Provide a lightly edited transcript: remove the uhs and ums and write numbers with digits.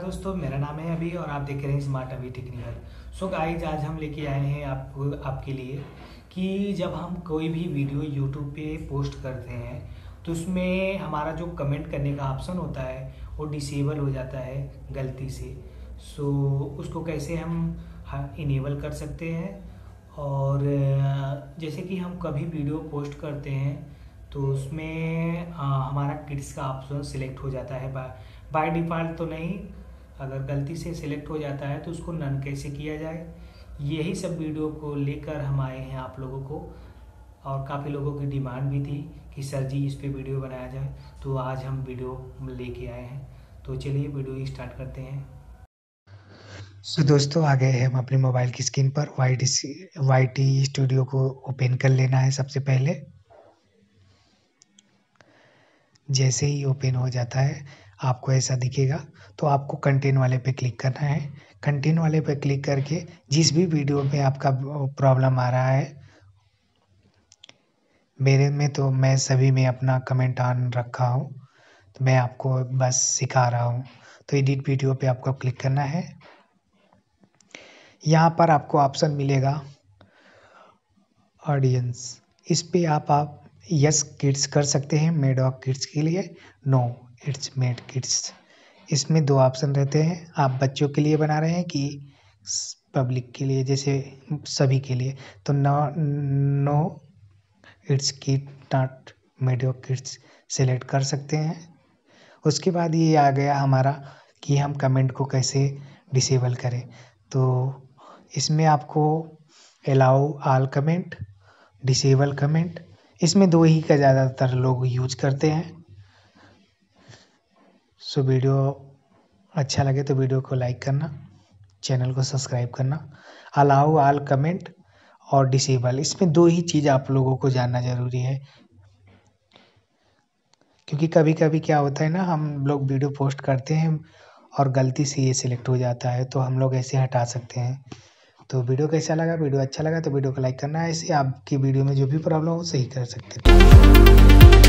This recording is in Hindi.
दोस्तों, मेरा नाम है अभी और आप देख रहे हैं स्मार्ट अभी टेक्निकल। सो गाइज, आज हम लेके आए हैं आपके लिए कि जब हम कोई भी वीडियो यूट्यूब पे पोस्ट करते हैं तो उसमें हमारा जो कमेंट करने का ऑप्शन होता है वो डिसेबल हो जाता है गलती से। सो उसको कैसे हम इनेबल कर सकते हैं। और जैसे कि हम कभी वीडियो पोस्ट करते हैं तो उसमें हमारा किड्स का ऑप्शन सिलेक्ट हो जाता है बाय डिफ़ॉल्ट तो नहीं। अगर गलती से सिलेक्ट हो जाता है तो उसको नन कैसे किया जाए, यही सब वीडियो को लेकर हम आए हैं आप लोगों को। और काफ़ी लोगों की डिमांड भी थी कि सर जी इस पे वीडियो बनाया जाए, तो आज हम वीडियो लेके आए हैं। तो चलिए वीडियो स्टार्ट करते हैं। सो दोस्तों, आ गए हम अपने मोबाइल की स्क्रीन पर। वाई टी स्टूडियो को ओपन कर लेना है। सबसे पहले जैसे ही ओपन हो जाता है आपको ऐसा दिखेगा, तो आपको कंटेंट वाले पे क्लिक करना है। कंटेंट वाले पे क्लिक करके जिस भी वीडियो में आपका प्रॉब्लम आ रहा है, मेरे में तो मैं सभी में अपना कमेंट ऑन रखा हूँ, तो मैं आपको बस सिखा रहा हूँ। तो एडिट वीडियो पे आपको क्लिक करना है। यहाँ पर आपको ऑप्शन मिलेगा ऑडियंस। इस पे आप यस किड्स कर सकते हैं, मेड ऑफ किड्स के लिए, नो इट्स मेड किड्स। इसमें दो ऑप्शन रहते हैं, आप बच्चों के लिए बना रहे हैं कि पब्लिक के लिए, जैसे सभी के लिए। तो no it's kid not made of kids select कर सकते हैं। उसके बाद ये आ गया हमारा कि हम कमेंट को कैसे डिसेबल करें। तो इसमें आपको allow all comment, disable comment, इसमें दो ही का ज़्यादातर लोग यूज करते हैं। सो वीडियो अच्छा लगे तो वीडियो को लाइक करना, चैनल को सब्सक्राइब करना। अलाउ ऑल कमेंट और डिसेबल, इसमें दो ही चीज़ आप लोगों को जानना ज़रूरी है, क्योंकि कभी कभी क्या होता है ना, हम लोग वीडियो पोस्ट करते हैं और गलती से ये सिलेक्ट हो जाता है, तो हम लोग ऐसे हटा सकते हैं। तो वीडियो कैसा लगा, वीडियो अच्छा लगा तो वीडियो को लाइक करना है। ऐसे आपकी वीडियो में जो भी प्रॉब्लम हो सही कर सकते हैं।